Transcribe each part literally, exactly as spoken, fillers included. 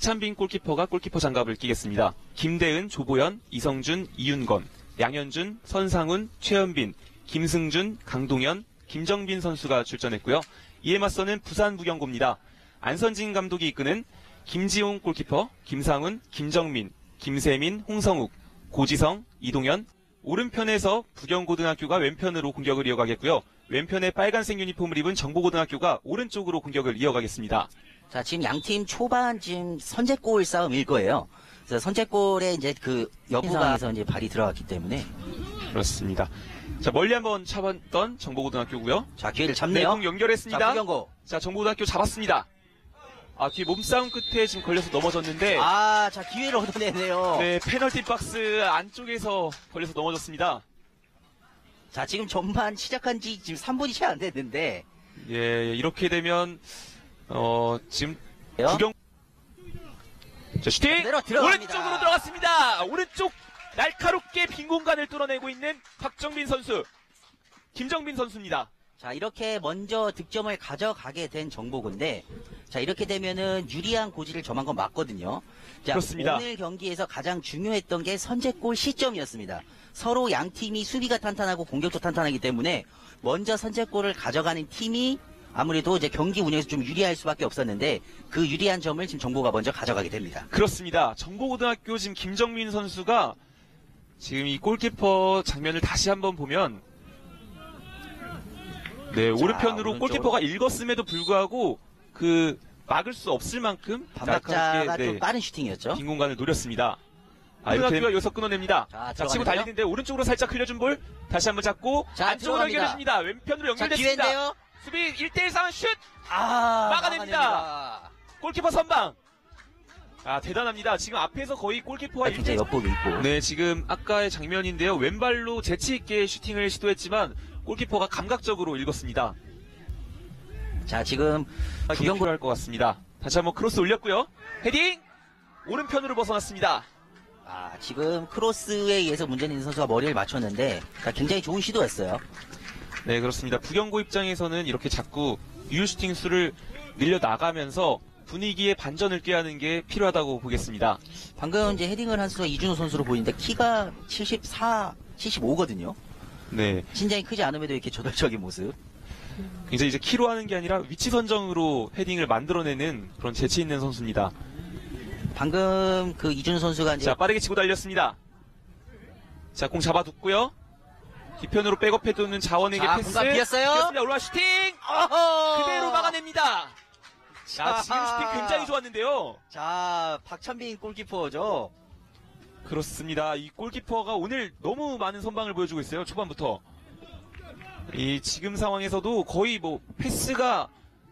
박찬빈 골키퍼가 골키퍼 장갑을 끼겠습니다. 김대은, 조보현, 이성준, 이윤건, 양현준, 선상훈, 최현빈, 김승준, 강동현, 김정빈 선수가 출전했고요. 이에 맞서는 부산 부경고입니다. 안선진 감독이 이끄는 김지용 골키퍼, 김상훈, 김정민, 김세민, 홍성욱, 고지성, 이동현. 오른편에서 부경고등학교가 왼편으로 공격을 이어가겠고요. 왼편에 빨간색 유니폼을 입은 정보고등학교가 오른쪽으로 공격을 이어가겠습니다. 자, 지금 양팀 초반 지금 선제골 싸움일 거예요. 그래서 선제골에 이제 그 여부가에서 이제 발이 들어갔기 때문에. 그렇습니다. 자, 멀리 한번 차봤던 정보고등학교고요. 자, 기회를 잡네요. 공 연결했습니다. 자, 부경고. 자, 정보고등학교 잡았습니다. 아, 뒤에 몸싸움 끝에 지금 걸려서 넘어졌는데. 아, 자, 기회를 얻어내네요. 네, 페널티 박스 안쪽에서 걸려서 넘어졌습니다. 자, 지금 전반 시작한 지 지금 삼 분이 채 안 됐는데. 예, 이렇게 되면, 어, 지금, 구경. 자, 슈팅! 오른쪽으로 들어갔습니다! 오른쪽 날카롭게 빈 공간을 뚫어내고 있는 박정빈 선수. 김정빈 선수입니다. 자, 이렇게 먼저 득점을 가져가게 된 정보고인데, 자, 이렇게 되면은 유리한 고지를 점한 건 맞거든요. 자, 그렇습니다. 오늘 경기에서 가장 중요했던 게 선제골 시점이었습니다. 서로 양 팀이 수비가 탄탄하고 공격도 탄탄하기 때문에 먼저 선제골을 가져가는 팀이 아무래도 이제 경기 운영에서 좀 유리할 수밖에 없었는데 그 유리한 점을 지금 정보가 먼저 가져가게 됩니다. 그렇습니다. 정보고등학교 지금 김정민 선수가 지금 이 골키퍼 장면을 다시 한번 보면 네, 자, 오른편으로 오른쪽으로. 골키퍼가 읽었음에도 불구하고 그 막을 수 없을 만큼 반박자가 네, 좀 빠른 슈팅이었죠. 빈 공간을 노렸습니다. 아, 이렇게 학교가 여기서 끊어냅니다. 자, 자 치고 달리는데 오른쪽으로 살짝 흘려준 볼 다시 한번 잡고 자, 안쪽으로 연결해줍니다. 왼편으로 연결됐습니다. 자, 수비 일 대 일 상황 슛! 아, 막아냅니다. 막아냅니다. 골키퍼 선방. 아, 대단합니다. 지금 앞에서 거의 골키퍼가 아, 진짜 엿보고 있고. 네, 지금 아까의 장면인데요. 왼발로 재치있게 슈팅을 시도했지만 골키퍼가 감각적으로 읽었습니다. 자, 지금 부경고 할 것 같습니다. 다시 한번 크로스 올렸고요. 헤딩! 오른편으로 벗어났습니다. 아, 지금 크로스에 의해서 문제는 선수가 머리를 맞췄는데 자, 굉장히 좋은 시도였어요. 네, 그렇습니다. 부경고 입장에서는 이렇게 자꾸 유효 슈팅 수를 늘려나가면서 분위기에 반전을 꾀하는 게 필요하다고 보겠습니다. 방금 이제 헤딩을 한 선수가 이준호 선수로 보이는데 키가 칠십사, 칠십오거든요. 네. 신장이 크지 않음에도 이렇게 저돌적인 모습. 굉장히 이제 키로 하는 게 아니라 위치 선정으로 헤딩을 만들어내는 그런 재치 있는 선수입니다. 방금 그 이준호 선수가 이제 자, 빠르게 치고 달렸습니다. 자, 공 잡아뒀고요. 뒤편으로 백업해두는 자원에게 자, 패스. 공간 비었어요. 올라 슈팅. 어허! 그대로 막아냅니다. 자, 지금 슈팅 굉장히 좋았는데요. 자, 박찬빈 골키퍼죠. 그렇습니다. 이 골키퍼가 오늘 너무 많은 선방을 보여주고 있어요. 초반부터. 이 지금 상황에서도 거의 뭐 패스가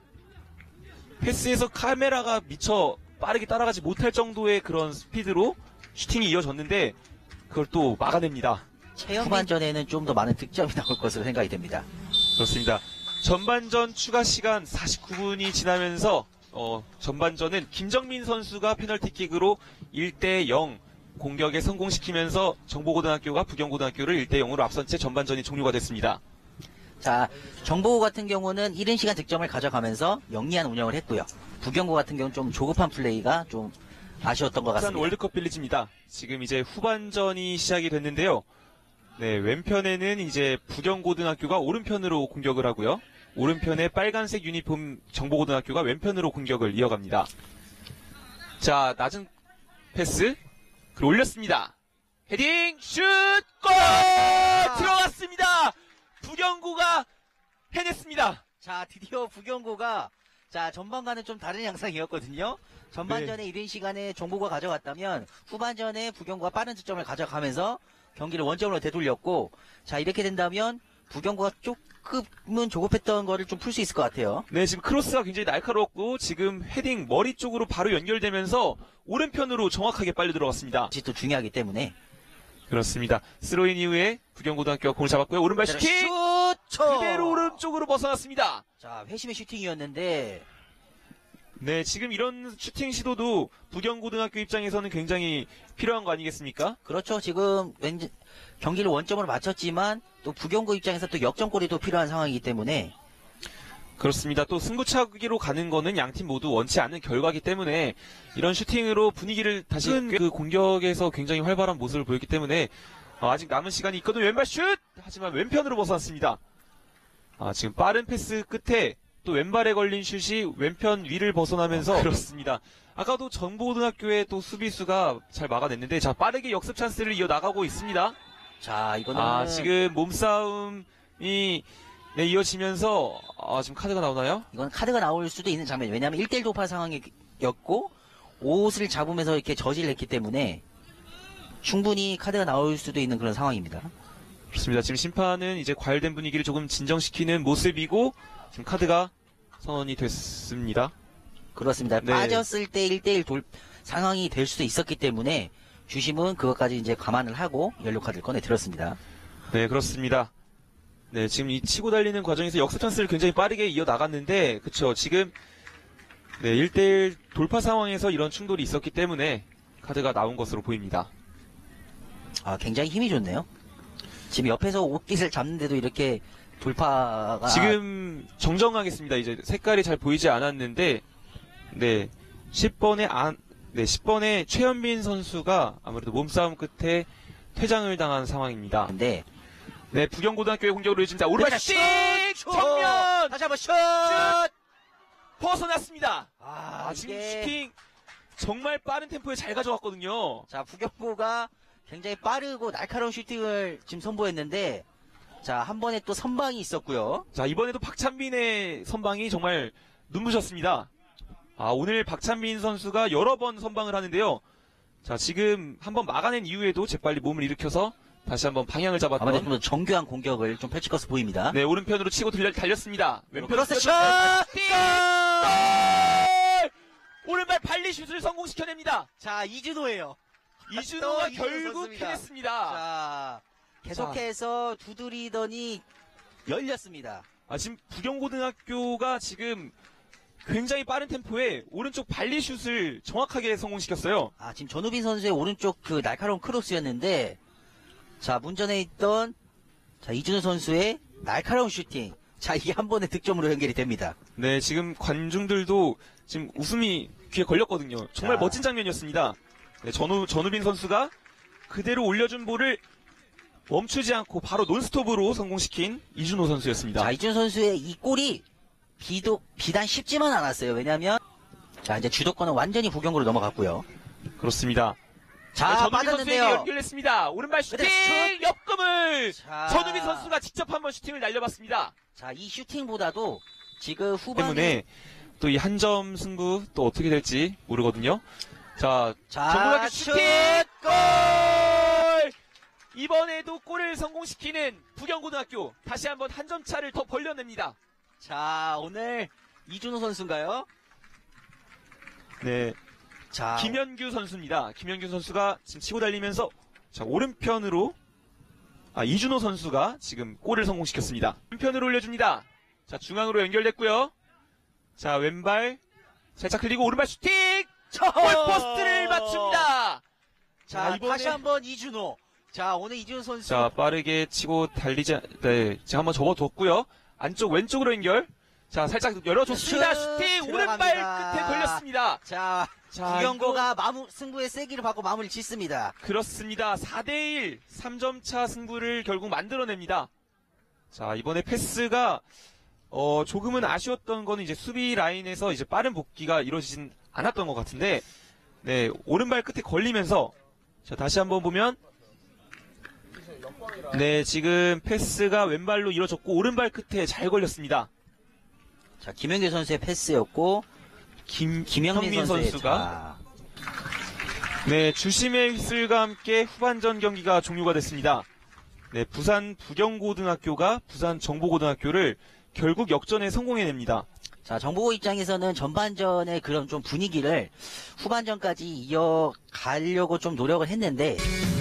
패스에서 카메라가 미처 빠르게 따라가지 못할 정도의 그런 스피드로 슈팅이 이어졌는데 그걸 또 막아냅니다. 후반전에는 좀 더 많은 득점이 나올 것으로 생각이 됩니다. 그렇습니다. 전반전 추가 시간 사십구 분이 지나면서 어, 전반전은 김정민 선수가 페널티킥으로 일 대 영 공격에 성공시키면서 정보고등학교가 부경고등학교를 일 대 영으로 앞선 채 전반전이 종료가 됐습니다. 자, 정보고 같은 경우는 이른 시간 득점을 가져가면서 영리한 운영을 했고요. 부경고 같은 경우는 좀 조급한 플레이가 좀 아쉬웠던 것 같습니다. 월드컵 빌리지입니다. 지금 이제 후반전이 시작이 됐는데요. 네, 왼편에는 이제 부경고등학교가 오른편으로 공격을 하고요. 오른편에 빨간색 유니폼 정보고등학교가 왼편으로 공격을 이어갑니다. 자, 낮은 패스 그리고 올렸습니다. 헤딩 슛 골! 들어갔습니다. 부경고가 해냈습니다. 자, 드디어 부경고가 자, 전반과는 좀 다른 양상이었거든요. 전반전에 네. 이른 시간에 정보가 가져갔다면 후반전에 부경고가 빠른 득점을 가져가면서 경기를 원점으로 되돌렸고 자, 이렇게 된다면 부경고가 조금은 조급했던 거를 좀 풀 수 있을 것 같아요. 네, 지금 크로스가 굉장히 날카로웠고 지금 헤딩 머리 쪽으로 바로 연결되면서 오른편으로 정확하게 빨려 들어갔습니다. 그것이 또 중요하기 때문에 그렇습니다. 스로인 이후에 부경고등학교가 공을 잡았고요. 오른발 슈팅! 슛! 그대로 오른쪽으로 벗어났습니다. 자, 회심의 슈팅이었는데 네, 지금 이런 슈팅 시도도 부경고등학교 입장에서는 굉장히 필요한 거 아니겠습니까? 그렇죠. 지금 왠지 경기를 원점으로 마쳤지만 또 부경고 입장에서 또 역전골이 또 필요한 상황이기 때문에 그렇습니다. 또 승부차기로 가는 거는 양팀 모두 원치 않는 결과이기 때문에 이런 슈팅으로 분위기를 다시 그 공격에서 굉장히 활발한 모습을 보였기 때문에 아, 아직 남은 시간이 있거든요. 왼발 슛! 하지만 왼편으로 벗어났습니다. 아, 지금 빠른 패스 끝에 또 왼발에 걸린 슛이 왼편 위를 벗어나면서 아, 그렇습니다. 아까도 정보고등학교의 또 수비수가 잘 막아냈는데 자 빠르게 역습 찬스를 이어나가고 있습니다. 자, 이거는 아, 지금 몸싸움이 네, 이어지면서 아, 지금 카드가 나오나요? 이건 카드가 나올 수도 있는 장면. 왜냐하면 일 대일 돌파 상황이었고 옷을 잡으면서 이렇게 저지를 했기 때문에 충분히 카드가 나올 수도 있는 그런 상황입니다. 그렇습니다. 지금 심판은 이제 과열된 분위기를 조금 진정시키는 모습이고 지금 카드가 선언이 됐습니다. 그렇습니다. 네. 빠졌을 때 일 대일 돌 상황이 될 수도 있었기 때문에 주심은 그것까지 이제 감안을 하고 옐로 카드를 꺼내 들었습니다. 네, 그렇습니다. 네, 지금 이 치고 달리는 과정에서 역습 찬스를 굉장히 빠르게 이어나갔는데, 그쵸, 지금, 네, 일 대일 돌파 상황에서 이런 충돌이 있었기 때문에 카드가 나온 것으로 보입니다. 아, 굉장히 힘이 좋네요. 지금 옆에서 옷깃을 잡는데도 이렇게 돌파가. 지금 정정하겠습니다. 이제 색깔이 잘 보이지 않았는데, 네, 십 번에 안, 네, 십 번에 최현빈 선수가 아무래도 몸싸움 끝에 퇴장을 당한 상황입니다. 근데 네, 부경고등학교의 공격으로 이어집니다. 오른발 슛! 슛! 정면! 다시 한번 슛! 슛! 벗어났습니다. 아, 아, 지금 이게- 슈팅 정말 빠른 템포에 잘 가져갔거든요. 자, 부경고가 굉장히 빠르고 날카로운 슈팅을 지금 선보였는데, 자, 한 번에 또 선방이 있었고요. 자, 이번에도 박찬빈의 선방이 정말 눈부셨습니다. 아, 오늘 박찬빈 선수가 여러 번 선방을 하는데요. 자, 지금 한번 막아낸 이후에도 재빨리 몸을 일으켜서 다시 한번 방향을 잡았던. 아마도 좀 더 정교한 공격을 좀 펼칠 것으로 보입니다. 네, 오른편으로 치고 들려, 달렸습니다. 왼편으로 크로스 슛! 슈팅! 골! 오른발 발리 슛을 성공시켜냅니다. 자, 이준호예요. 이준호가 또 이준호 결국 선수입니다. 해냈습니다. 자, 계속해서 두드리더니 열렸습니다. 아, 지금 부경고등학교가 지금 굉장히 빠른 템포에 오른쪽 발리 슛을 정확하게 성공시켰어요. 아, 지금 전우빈 선수의 오른쪽 그 날카로운 크로스였는데, 자, 문전에 있던, 자, 이준호 선수의 날카로운 슈팅. 자, 이게 한 번의 득점으로 연결이 됩니다. 네, 지금 관중들도 지금 웃음이 귀에 걸렸거든요. 정말 자. 멋진 장면이었습니다. 네, 전우, 전우빈 선수가 그대로 올려준 볼을 멈추지 않고 바로 논스톱으로 성공시킨 이준호 선수였습니다. 자, 이준호 선수의 이 골이 비도, 비단 쉽지만 않았어요. 왜냐면, 자, 이제 주도권은 완전히 부경으로 넘어갔고요. 그렇습니다. 자, 네, 전우빈 선수에게 빠졌는데요. 연결했습니다. 오른발 슈팅! 그대로 슛! 역금을! 자. 전우빈 선수가 직접 한번 슈팅을 날려봤습니다. 자, 이 슈팅보다도 지금 후반에. 때문에 또 이 한 점 승부 또 어떻게 될지 모르거든요. 자, 자, 전북학교 슛! 슈팅! 골! 이번에도 골을 성공시키는 부경고등학교. 다시 한번 한 점 차를 더 벌려냅니다. 자, 오늘 이준호 선수인가요? 네. 자, 김현규 선수입니다. 김현규 선수가 지금 치고 달리면서 자, 오른편으로 아, 이준호 선수가 지금 골을 성공시켰습니다. 왼편으로 올려줍니다. 자, 중앙으로 연결됐고요. 자, 왼발 살짝 흘리고 오른발 슈팅! 골포스트를 맞춥니다. 자, 이번에- 다시 한번 이준호. 자, 오늘 이준호 선수. 자, 빠르게 치고 달리지, 않- 네, 제가 한번 접어뒀고요. 안쪽 왼쪽으로 연결. 자, 살짝 열어줬습니다. 슛! 슈팅! 오른발 들어갑니다. 끝에 걸렸습니다. 자, 자, 부경고가 마무, 승부의 세기를 받고 마무리 짓습니다. 그렇습니다. 사 대일 삼 점 차 승부를 결국 만들어냅니다. 자, 이번에 패스가 어, 조금은 아쉬웠던 거는 이제 수비 라인에서 이제 빠른 복귀가 이루어지진 않았던 것 같은데, 네, 오른발 끝에 걸리면서, 자, 다시 한번 보면, 네, 지금 패스가 왼발로 이루어졌고, 오른발 끝에 잘 걸렸습니다. 자, 김영규 선수의 패스였고, 김, 김영민 김현민 선수의 선수가, 자, 네, 주심의 휘슬과 함께 후반전 경기가 종료가 됐습니다. 네, 부산 부경고등학교가 부산 정보고등학교를 결국 역전에 성공해냅니다. 자, 정보고 입장에서는 전반전의 그런 좀 분위기를 후반전까지 이어가려고 좀 노력을 했는데,